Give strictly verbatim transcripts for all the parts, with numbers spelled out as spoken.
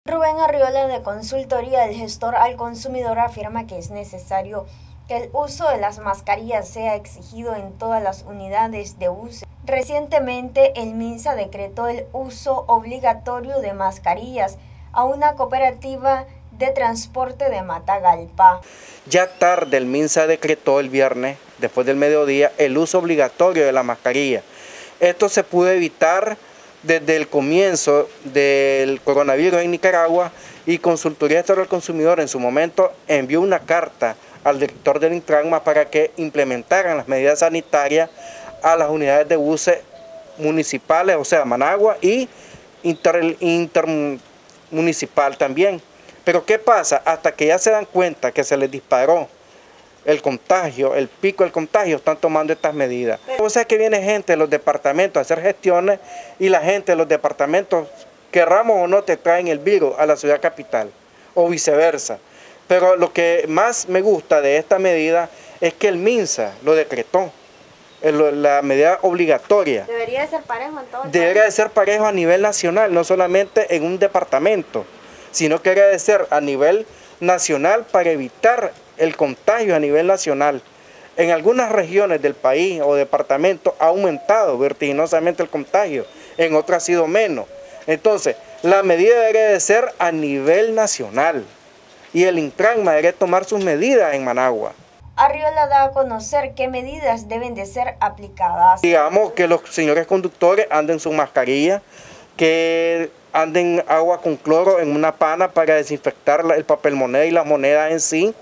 Rubén Arriola, de Consultoría del Gestor al Consumidor, afirma que es necesario que el uso de las mascarillas sea exigido en todas las unidades de uso. Recientemente, el MINSA decretó el uso obligatorio de mascarillas a una cooperativa de transporte de Matagalpa. Ya tarde el MINSA decretó el viernes, después del mediodía, el uso obligatorio de la mascarilla. Esto se pudo evitar desde el comienzo del coronavirus en Nicaragua, y Consultoría Gestor al Consumidor en su momento envió una carta al director del Intranma para que implementaran las medidas sanitarias a las unidades de buses municipales, o sea, Managua y inter, intermunicipal también. Pero ¿qué pasa? Hasta que ya se dan cuenta que se les disparó el contagio, el pico del contagio, están tomando estas medidas. O sea que viene gente de los departamentos a hacer gestiones y la gente de los departamentos, querramos o no, te traen el virus a la ciudad capital o viceversa. Pero lo que más me gusta de esta medida es que el MINSA lo decretó, la medida obligatoria. Debería de ser parejo en todo el Debería de ser parejo a nivel nacional, no solamente en un departamento, sino que debería de ser a nivel nacional para evitar el contagio a nivel nacional. En algunas regiones del país o departamentos ha aumentado vertiginosamente el contagio, en otras ha sido menos. Entonces, la medida debería de ser a nivel nacional y el Intranma debería tomar sus medidas en Managua. Arriola da a conocer qué medidas deben de ser aplicadas. Digamos que los señores conductores anden su mascarilla, que anden agua con cloro en una pana para desinfectar el papel moneda y las monedas en sí,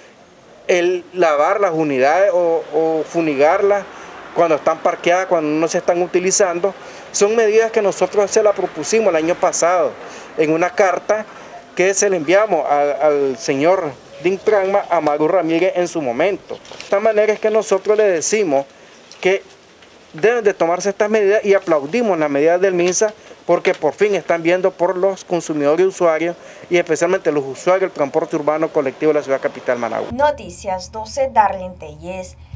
el lavar las unidades o, o funigarlas cuando están parqueadas, cuando no se están utilizando. Son medidas que nosotros se las propusimos el año pasado en una carta que se le enviamos a, al señor de Intranma, a Maru Ramírez, en su momento. De esta manera es que nosotros le decimos que deben de tomarse estas medidas y aplaudimos las medidas del MINSA porque por fin están viendo por los consumidores y usuarios, y especialmente los usuarios del transporte urbano colectivo de la ciudad capital Managua. Noticias doce, Darlene Telles.